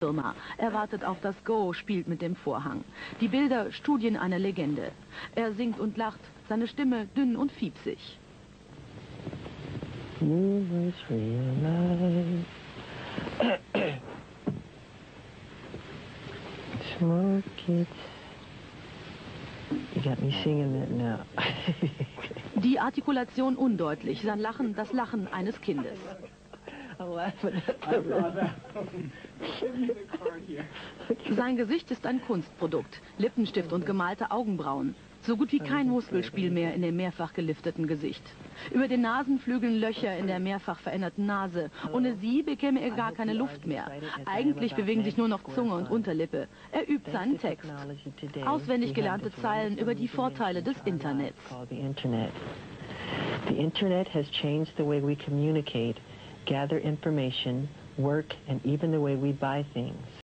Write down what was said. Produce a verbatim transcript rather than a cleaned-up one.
Firma. Er wartet auf das Go, spielt mit dem Vorhang. Die Bilder, Studien einer Legende. Er singt und lacht, seine Stimme dünn und fiepsig. You must realize smoke it. You got me singing that now. Die Artikulation undeutlich, sein Lachen das Lachen eines Kindes. Sein Gesicht ist ein Kunstprodukt. Lippenstift und gemalte Augenbrauen. So gut wie kein Muskelspiel mehr in dem mehrfach gelifteten Gesicht. Über den Nasenflügeln Löcher in der mehrfach veränderten Nase. Ohne sie bekäme er gar keine Luft mehr. Eigentlich bewegen sich nur noch Zunge und Unterlippe. Er übt seinen Text. Auswendig gelernte Zeilen über die Vorteile des Internets. The Internet has changed the way we communicate, gather information, work, and even the way we buy things.